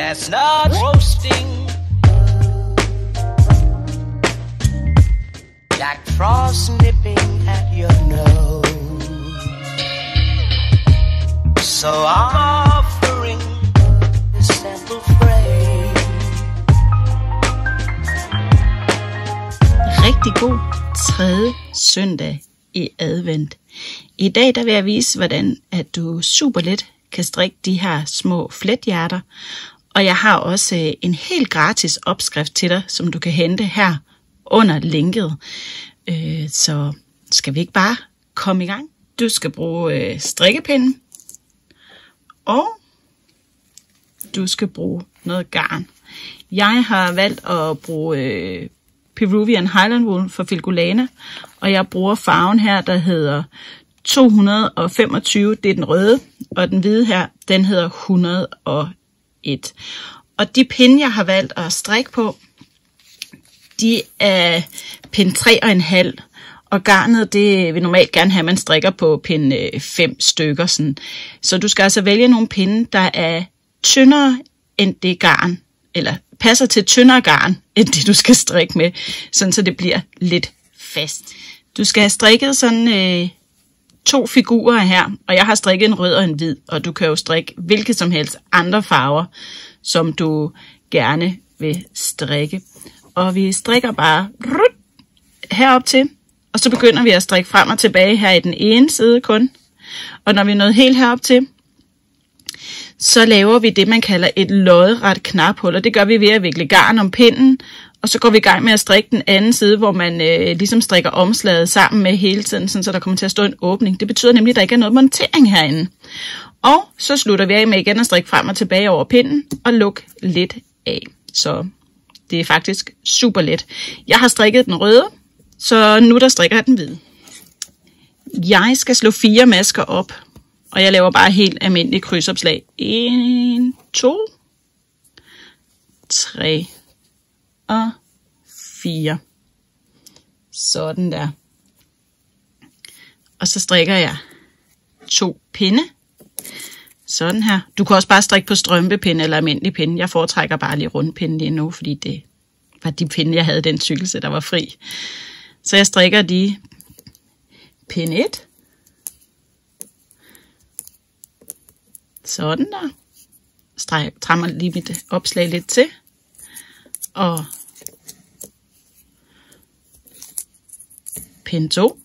chestnuts roasting, Jack Frost nipping at your nose. So I'm offering this simple phrase. Rigtig god tredje søndag i advent. I dag der vil jeg vise, hvordan at du super let kan strikke de her små flethjerter. Og jeg har også en helt gratis opskrift til dig, som du kan hente her under linket. Så skal vi ikke bare komme i gang? Du skal bruge strikkepinden, og du skal bruge noget garn. Jeg har valgt at bruge Peruvian Highland Wool fra Filcolana, og jeg bruger farven her, der hedder 225, det er den røde, og den hvide her, den hedder 101. Og de pinde, jeg har valgt at strikke på, de er pind 3,5, og garnet, det vil normalt gerne have, at man strikker på pind 5 stykker. Sådan. Så du skal altså vælge nogle pinde, der er tyndere end det garn, eller passer til tyndere garn, end det du skal strikke med, sådan så det bliver lidt fast. Du skal have strikket sådan 2 figurer her, og jeg har strikket en rød og en hvid, og du kan jo strikke hvilke som helst andre farver, som du gerne vil strikke. Og vi strikker bare herop til, og så begynder vi at strikke frem og tilbage her i den ene side kun. Og når vi er nået helt herop til, så laver vi det, man kalder et lodret knaphul, og det gør vi ved at vikle garn om pinden, og så går vi i gang med at strikke den anden side, hvor man ligesom strikker omslaget sammen med hele tiden, sådan, så der kommer til at stå en åbning. Det betyder nemlig, at der ikke er noget montering herinde. Og så slutter vi af med igen at strikke frem og tilbage over pinden, og lukke lidt af. Så det er faktisk super let. Jeg har strikket den røde, så nu der strikker jeg den hvide. Jeg skal slå 4 masker op, og jeg laver bare helt almindelig krydsopslag. 1, 2, 3 og 4. Sådan der. Og så strikker jeg 2 pinde. Sådan her. Du kan også bare strikke på strømpepinde eller almindelig pinde. Jeg foretrækker bare lige rundpinde lige nu, fordi det var de pinde, jeg havde i den tykkelse, der var fri. Så jeg strikker de pinde 1. Sådan der. Trammer lige mit opslag lidt til. Og pind 2.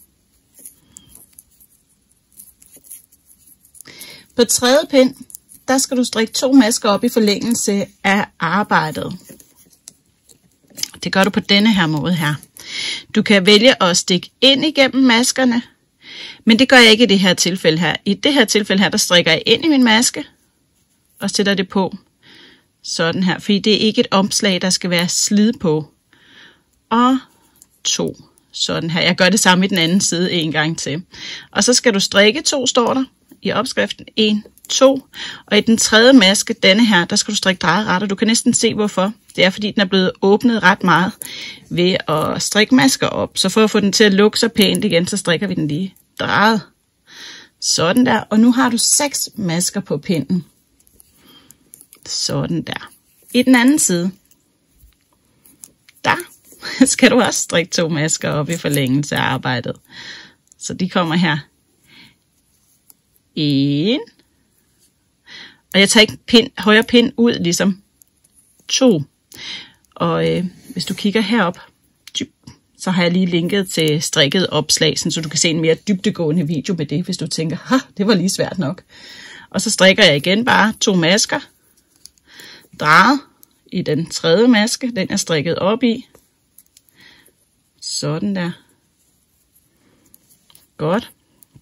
På tredje pind, der skal du strikke 2 masker op i forlængelse af arbejdet. Det gør du på denne her måde her. Du kan vælge at stikke ind igennem maskerne, men det gør jeg ikke i det her tilfælde her. I det her tilfælde her, der strikker jeg ind i min maske og sætter det på sådan her, fordi det er ikke et omslag, der skal være slid på. Og 2. Sådan her. Jeg gør det samme i den anden side en gang til. Og så skal du strikke 2, står der i opskriften. 1, 2. Og i den tredje maske, denne her, der skal du strikke drejet ret, og du kan næsten se hvorfor. Det er fordi, den er blevet åbnet ret meget ved at strikke masker op. Så for at få den til at lukke sig pænt igen, så strikker vi den lige drejet. Sådan der. Og nu har du 6 masker på pinden. Sådan der. I den anden side, der skal du også strikke 2 masker op i forlængelse af arbejdet. Så de kommer her. 1. Og jeg tager ikke højre pind ud, ligesom 2. Og hvis du kigger herop, så har jeg lige linket til strikket opslag, så du kan se en mere dybdegående video med det, hvis du tænker, det var lige svært nok. Og så strikker jeg igen bare 2 masker, drejet i den tredje maske, den er strikket op i. Sådan der. Godt.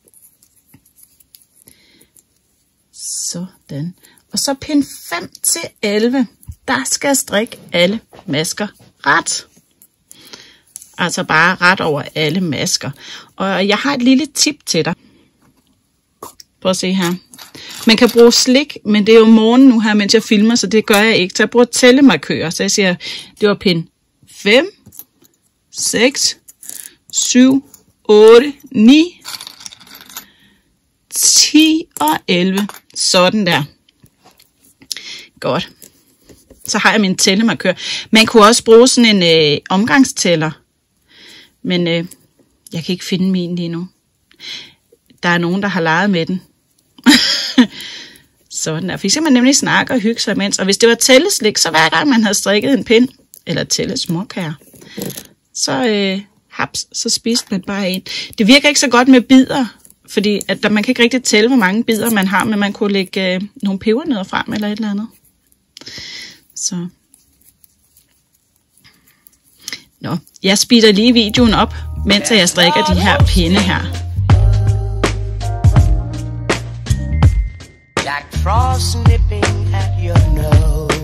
Sådan. Og så pind 5 til 11, der skal jeg strikke alle masker ret. Altså bare ret over alle masker. Og jeg har et lille tip til dig. Prøv at se her. Man kan bruge slik, men det er jo morgen nu her, mens jeg filmer, så det gør jeg ikke. Så jeg bruger tællemarkører. Så jeg siger, det var pind 5, 6, 7, 8, 9, 10 og 11. Sådan der. Godt. Så har jeg min tællemarkør. Man kunne også bruge sådan en omgangstæller. Men jeg kan ikke finde min lige nu. Der er nogen, der har leget med den. Sådan der. For så man nemlig snakke og hygge sig imens. Og hvis det var tælleslik, så hver gang man havde strikket en pind, eller tællesmåkager, så spiste man bare en. Det virker ikke så godt med bidder, fordi at man kan ikke rigtig tælle, hvor mange bidder man har, men man kunne lægge nogle pebernødder frem eller et eller andet. Så. Nå, jeg speeder lige videoen op, mens jeg strikker de her pinde her. Jack Frost nipping at your nose.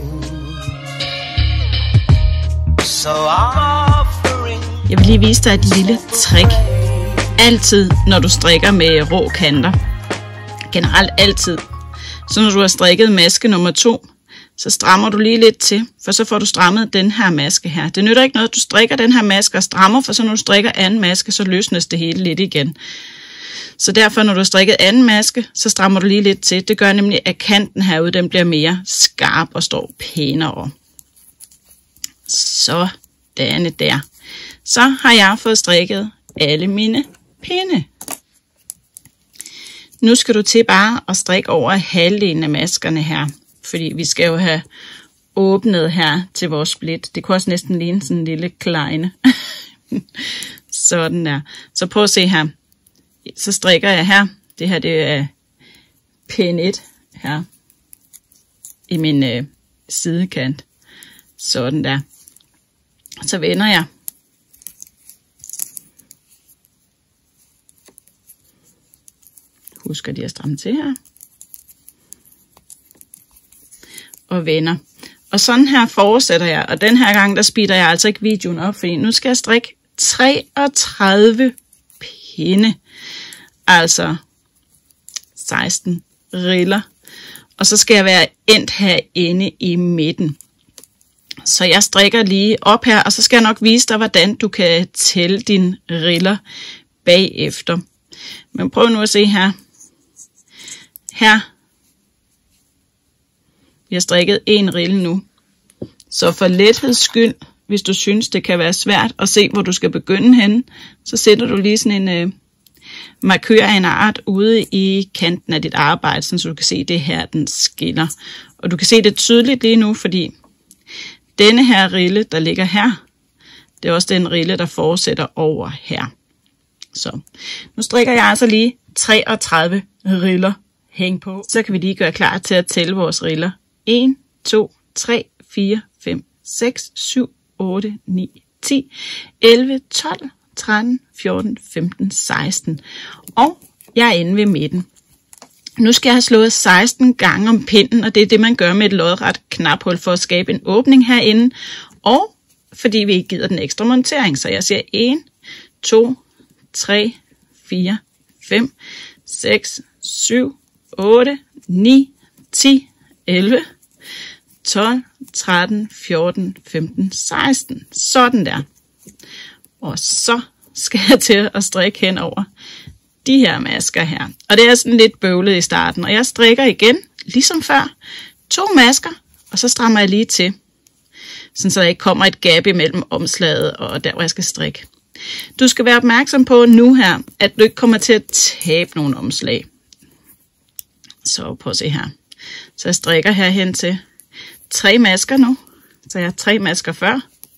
So offering. Jeg vil lige vise dig et lille trick. Altid, når du strikker med rå kanter. Generelt altid. Så når du har strikket maske nummer 2, så strammer du lige lidt til, for så får du strammet den her maske her. Det nytter ikke noget, at du strikker den her maske og strammer, for så når du strikker anden maske, så løsnes det hele lidt igen. Så derfor, når du har strikket anden maske, så strammer du lige lidt til. Det gør nemlig, at kanten herude, den bliver mere skarp og står pænere. Sådan der. Så har jeg fået strikket alle mine pinde. Nu skal du til bare at strikke over halvdelen af maskerne her. Fordi vi skal jo have åbnet her til vores split. Det kunne også næsten ligne sådan en lille kleine. Sådan der. Så prøv at se her. Så strikker jeg her. Det her det er pin 1 her. I min sidekant. Sådan der. Så vender jeg. Husker de at stramme til her. Og vender. Og sådan her fortsætter jeg. Og den her gang, der speeder jeg altså ikke videoen op, fordi nu skal jeg strikke 33 pinde. Altså 16 riller. Og så skal jeg være endt herinde i midten. Så jeg strikker lige op her, og så skal jeg nok vise dig, hvordan du kan tælle dine riller bagefter. Men prøv nu at se her. Her. Vi har strikket en rille nu. Så for letheds skyld, hvis du synes, det kan være svært at se, hvor du skal begynde henne, så sætter du lige sådan en markør af en art ude i kanten af dit arbejde, så du kan se, det her, den skiller. Og du kan se det tydeligt lige nu, fordi denne her rille, der ligger her, det er også den rille, der fortsætter over her. Så nu strikker jeg altså lige 33 riller. Hæng på. Så kan vi lige gøre klar til at tælle vores riller. 1, 2, 3, 4, 5, 6, 7, 8, 9, 10, 11, 12, 13, 14, 15, 16. Og jeg er inde ved midten. Nu skal jeg have slået 16 gange om pinden, og det er det, man gør med et lodret knaphul for at skabe en åbning herinde. Og fordi vi ikke gider den ekstra montering, så jeg siger 1, 2, 3, 4, 5, 6, 7, 8, 9, 10, 11, 12, 13, 14, 15, 16. Sådan der. Og så skal jeg til at strikke hen over de her masker her. Og det er sådan lidt bøvlet i starten. Og jeg strikker igen, ligesom før, 2 masker, og så strammer jeg lige til. Sådan så der ikke kommer et gap imellem omslaget og der, hvor jeg skal strikke. Du skal være opmærksom på nu her, at du ikke kommer til at tabe nogle omslag. Så prøv at se her. Så jeg strikker herhen til 3 masker nu. Så jeg har 3 masker før.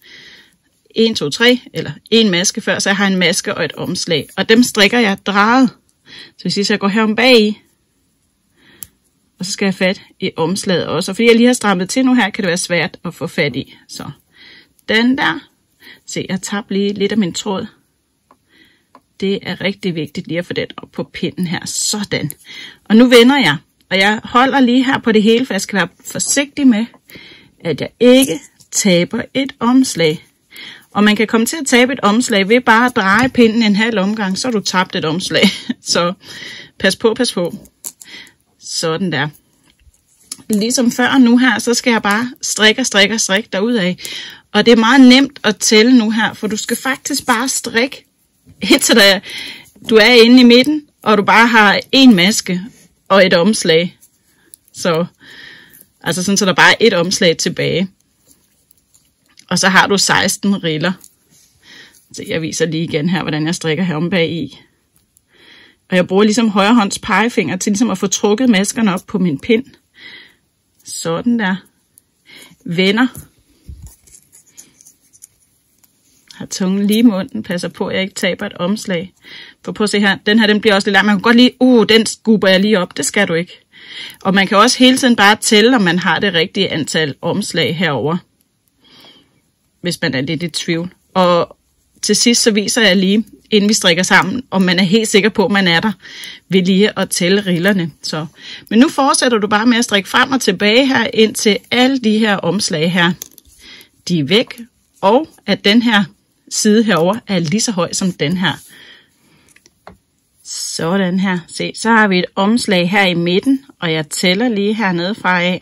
1, 2, 3, eller 1 maske før, så jeg har en maske og et omslag. Og dem strikker jeg drejet. Så hvis jeg går herom bag i, og så skal jeg have fat i omslaget også. Og fordi jeg lige har strammet til nu her, kan det være svært at få fat i. Så den der. Se, jeg tager lige lidt af min tråd. Det er rigtig vigtigt lige at få den op på pinden her. Sådan. Og nu vender jeg. Og jeg holder lige her på det hele, for jeg skal være forsigtig med, at jeg ikke taber et omslag. Og man kan komme til at tabe et omslag ved bare at dreje pinden en halv omgang, så har du tabt et omslag. Så pas på, pas på. Sådan der. Ligesom før nu her, så skal jeg bare strikke derudad. Og det er meget nemt at tælle nu her, for du skal faktisk bare strikke, indtil du er inde i midten, og du bare har 1 maske og et omslag. Så, altså sådan, så der bare er et omslag tilbage. Og så har du 16 riller. Så jeg viser lige igen her, hvordan jeg strikker herom bag i. Og jeg bruger ligesom højrehånds pegefinger til ligesom at få trukket maskerne op på min pind. Sådan der. Vender. Har tungen lige i munden. Passer på, at jeg ikke taber et omslag. For prøv at se her. Den her, den bliver også lidt lang. Man kan godt lige, den skubber jeg lige op. Det skal du ikke. Og man kan også hele tiden bare tælle, om man har det rigtige antal omslag herover, hvis man er lidt i tvivl. Og til sidst så viser jeg lige, inden vi strikker sammen, om man er helt sikker på, at man er der, ved lige at tælle rillerne. Så. Men nu fortsætter du bare med at strikke frem og tilbage her, indtil alle de her omslag her, de er væk, og at den her side herover er lige så høj som den her. Sådan her. Se, så har vi et omslag her i midten, og jeg tæller lige hernede fra af.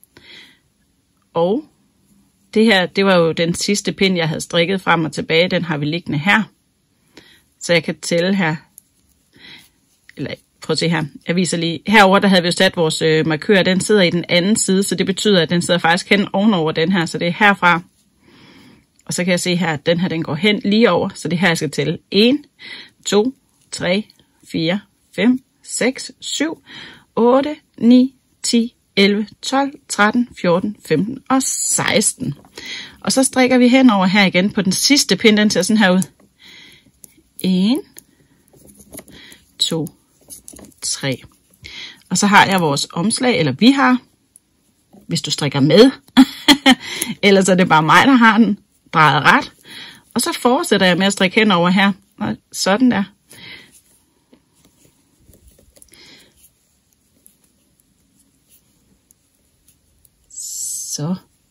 Og det her, det var jo den sidste pind, jeg havde strikket frem og tilbage. Den har vi liggende her. Så jeg kan tælle her. Eller prøv at se her. Jeg viser lige. Herover der havde vi jo sat vores markør. Den sidder i den anden side, så det betyder, at den sidder faktisk hen ovenover den her. Så det er herfra. Og så kan jeg se her, at den her den går hen lige over. Så det her, jeg skal tælle. 1, 2, 3, 4, 5, 6, 7, 8, 9, 10, 11, 12, 13, 14, 15 og 16. Og så strikker vi henover her igen på den sidste pind. Den ser sådan her ud. 1, 2, 3. Og så har jeg vores omslag, eller vi har, hvis du strikker med. Ellers er det bare mig, der har den drejet ret. Og så fortsætter jeg med at strikke henover her. Og sådan der. Så.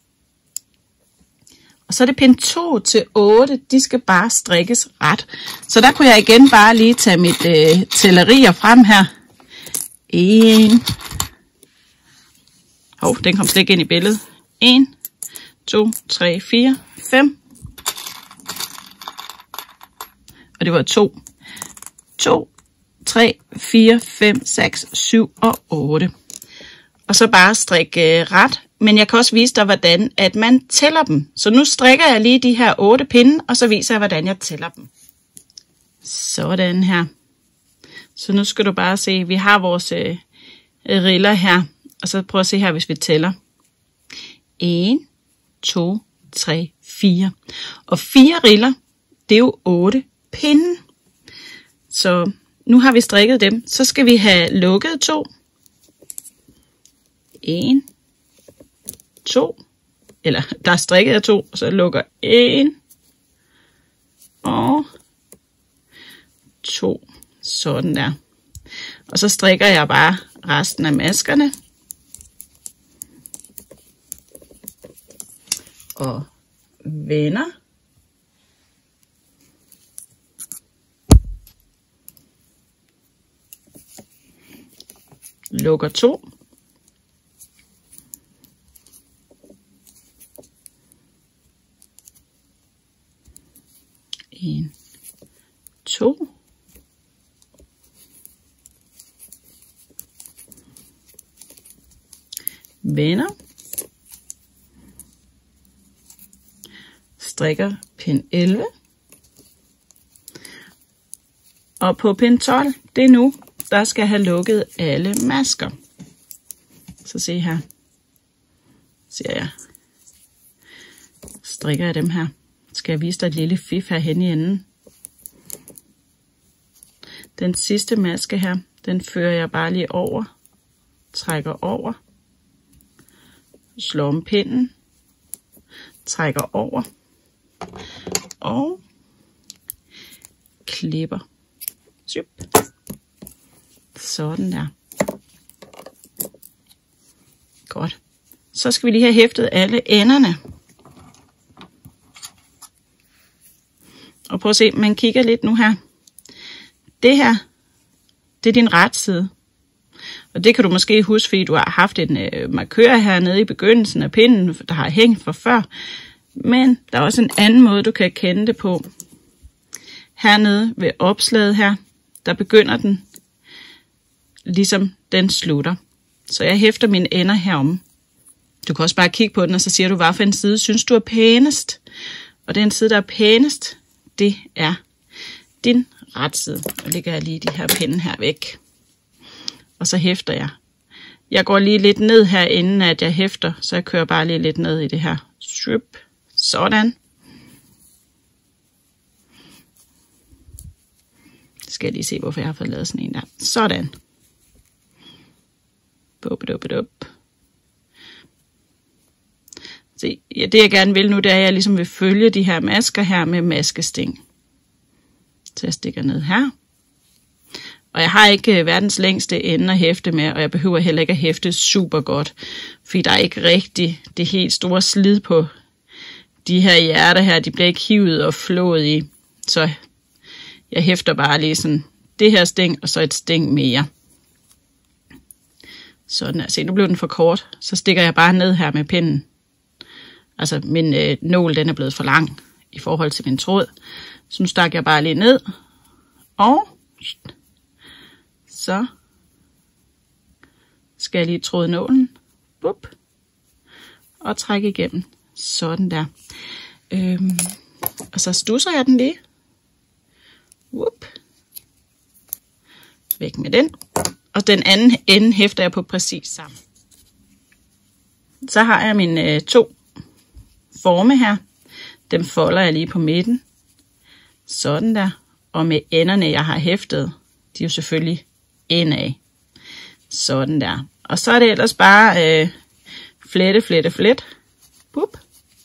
Og så er det pind 2 til 8, de skal bare strikkes ret. Så der kunne jeg igen bare lige tage mit tællerier frem her. 1. Den kom slet ikke ind i billedet. 1, 2, 3, 4, 5. Og det var 2. 2, 3, 4, 5, 6, 7 og 8. Og så bare strikke ret. Men jeg kan også vise dig, hvordan at man tæller dem. Så nu strikker jeg lige de her 8 pinde, og så viser jeg, hvordan jeg tæller dem. Sådan her. Så nu skal du bare se, vi har vores riller her. Og så prøv at se her, hvis vi tæller. 1, 2, 3, 4. Og 4 riller, det er jo 8 pinde. Så nu har vi strikket dem. Så skal vi have lukket 2. 1, 2, eller der er strikket af 2, og så lukker 1 og 2, sådan der. Og så strikker jeg bare resten af maskerne. Og vender. Lukker 2. En, 2. Vender. Strikker pind 11. Og på pind 12, det er nu, der skal have lukket alle masker. Så se her. Ser jeg. Strikker jeg dem her. Skal jeg vise dig et lille fif herhen i enden. Den sidste maske her, den fører jeg bare lige over. Trækker over. Slår om pinden. Trækker over. Og klipper. Syp. Sådan der. Godt. Så skal vi lige have hæftet alle enderne. Og prøv at se, man kigger lidt nu her. Det her, det er din ret side. Og det kan du måske huske, fordi du har haft en markør hernede i begyndelsen af pinden, der har hængt fra før. Men der er også en anden måde, du kan kende det på. Hernede ved opslaget her, der begynder den, ligesom den slutter. Så jeg hæfter mine ender herom. Du kan også bare kigge på den, og så siger du, hvad for en side synes du er pænest. Og den side, der er pænest, det er din retside. Og lægger jeg lige de her pinde her væk. Og så hæfter jeg. Jeg går lige lidt ned her, inden at jeg hæfter, så jeg kører bare lige lidt ned i det her. Sådan. Skal jeg lige se, hvorfor jeg har fået lavet sådan en der. Sådan. Bup. Se, ja, det jeg gerne vil nu, det er, at jeg ligesom vil følge de her masker her med maskesting. Så jeg stikker ned her. Og jeg har ikke verdens længste ende at hæfte med, og jeg behøver heller ikke at hæfte super godt, fordi der er ikke rigtig det helt store slid på de her hjerter her. De bliver ikke hivet og flået i, så jeg hæfter bare lige sådan det her sting, og så et sting mere. Sådan her. Se, nu blev den for kort, så stikker jeg bare ned her med pinden. Altså min nål, den er blevet for lang i forhold til min tråd. Så nu stak jeg bare lige ned, og så skal jeg lige tråde nålen, bup, og trække igennem, sådan der. Og så stusser jeg den lige, bup, væk med den, og den anden ende hæfter jeg på præcis sammen. Så har jeg mine 2 forme her, dem folder jeg lige på midten, sådan der, og med enderne jeg har hæftet, de er jo selvfølgelig indad. Sådan der. Og så er det ellers bare flette. Bup.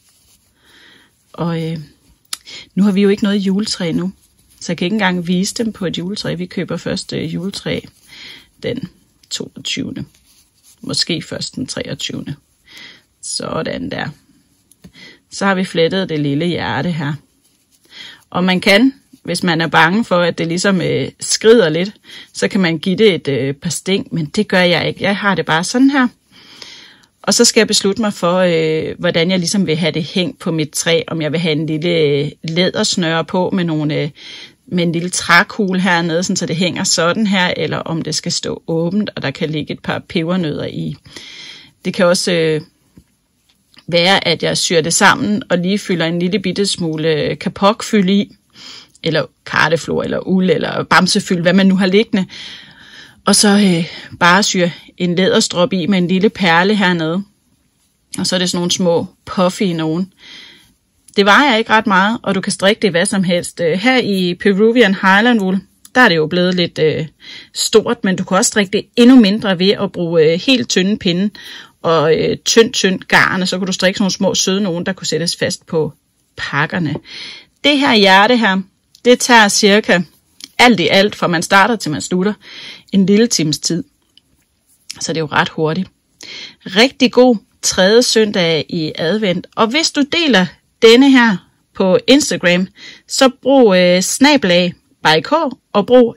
Og nu har vi jo ikke noget juletræ nu. Så jeg kan ikke engang vise dem på et juletræ. Vi køber først juletræ den 22. Måske først den 23. Sådan der. Så har vi flettet det lille hjerte her. Og man kan, hvis man er bange for, at det ligesom skrider lidt, så kan man give det et par sting, men det gør jeg ikke. Jeg har det bare sådan her. Og så skal jeg beslutte mig for, hvordan jeg ligesom vil have det hængt på mit træ. Om jeg vil have en lille lædersnøre på med en lille trækugle hernede, så det hænger sådan her, eller om det skal stå åbent, og der kan ligge et par pebernødder i. Det kan også være, at jeg syr det sammen, og lige fylder en lille bitte smule kapokfyld i, eller karteflor, eller uld, eller bamsefyld, hvad man nu har liggende. Og så bare syr en læderstrop i med en lille perle hernede. Og så er det sådan nogle små puffy nogen. Det vejer ikke ret meget, og du kan strikke det hvad som helst. Her i Peruvian Highland Wool, der er det jo blevet lidt stort, men du kan også strikke det endnu mindre ved at bruge helt tynde pinde og tyndt garn, og så kan du strikke sådan nogle små søde nogen, der kunne sættes fast på pakkerne. Det her hjerte her, det tager cirka alt i alt, fra man starter til man slutter, en lille times tid. Så det er jo ret hurtigt. Rigtig god 3. søndag i advent. Og hvis du deler denne her på Instagram, så brug #ByK og brug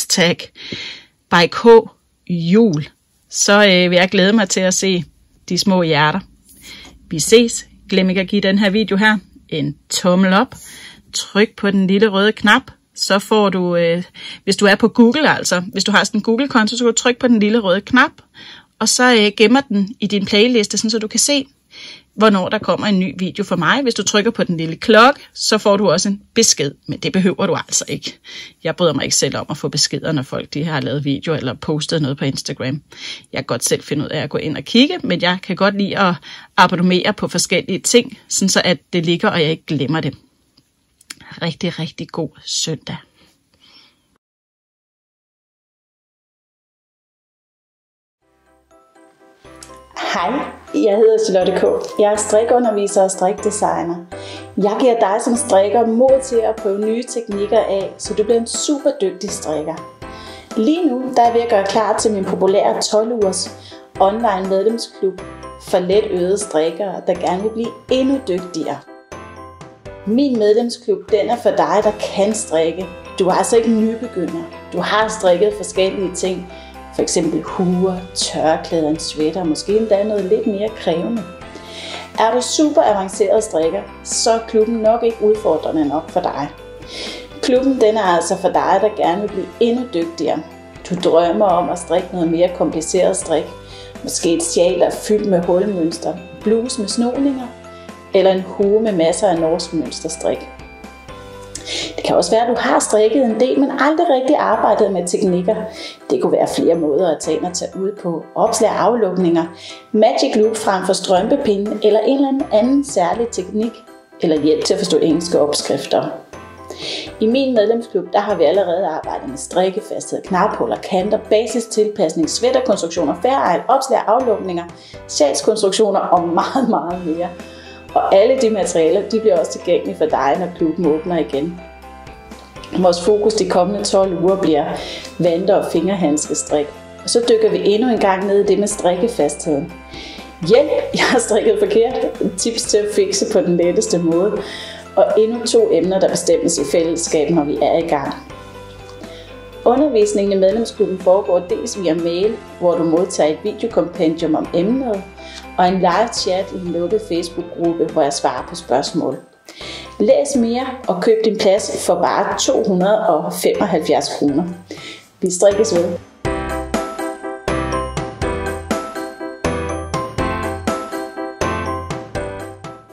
#ByKjul. Så vil jeg glæde mig til at se de små hjerter. Vi ses. Glem ikke at give den her video her en tommel op. Tryk på den lille røde knap. Så får du, hvis du er på Google altså, hvis du har sådan en Google-konto, så kan du trykke på den lille røde knap, og så gemmer den i din playliste, så du kan se, hvornår der kommer en ny video for mig. Hvis du trykker på den lille klokke, så får du også en besked, men det behøver du altså ikke. Jeg bryder mig ikke selv om at få beskeder, når folk de har lavet video eller postet noget på Instagram. Jeg kan godt selv finde ud af at gå ind og kigge, men jeg kan godt lide at abonnere på forskellige ting, sådan så at det ligger, og jeg ikke glemmer det. Rigtig, rigtig god søndag. Hej, jeg hedder Charlotte K. Jeg er strikunderviser og strikdesigner. Jeg giver dig som strikker mod til at prøve nye teknikker af, så du bliver en super dygtig strikker. Lige nu der er jeg ved at gøre klar til min populære 12 ugers online medlemsklub for let øvede strikkere, der gerne vil blive endnu dygtigere. Min medlemsklub den er for dig, der kan strikke. Du er altså ikke nybegynder. Du har strikket forskellige ting. For eksempel huer, tørklæder, en sweater, måske endda noget lidt mere krævende. Er du super avanceret strikker, så er klubben nok ikke udfordrende nok for dig. Klubben den er altså for dig, der gerne vil blive endnu dygtigere. Du drømmer om at strikke noget mere kompliceret strik. Måske et sjal er fyldt med hulmønster, bluse med snoninger. eller en hue med masser af norsk mønsterstrik. Det kan også være, at du har strikket en del, men aldrig rigtig arbejdet med teknikker. Det kunne være flere måder at tage ind og tage ud på. Opslag aflukninger, magic loop frem for strømpepinde eller en eller anden særlig teknik eller hjælp til at forstå engelske opskrifter. I min medlemsklub der har vi allerede arbejdet med strikkefasthed, knaphuller, kanter, basistilpasning, sweaterkonstruktioner, færejl, opslag aflukninger, sjalskonstruktioner og meget, meget mere. Og alle de materialer de bliver også tilgængelige for dig, når klubben åbner igen. Vores fokus de kommende 12 uger bliver vante- og fingerhandskestrik. Og så dykker vi endnu en gang ned i det med strikkefastheden. Hjælp, jeg har strikket forkert. Tips til at fikse på den letteste måde. Og endnu 2 emner, der bestemmes i fællesskab, når vi er i gang. Undervisningen i medlemsklubben foregår dels via mail, hvor du modtager et videokompendium om emnet, og en live chat i en lukket Facebook-gruppe, hvor jeg svarer på spørgsmål. Læs mere og køb din plads for bare 275 kroner. Vi strikkes ved.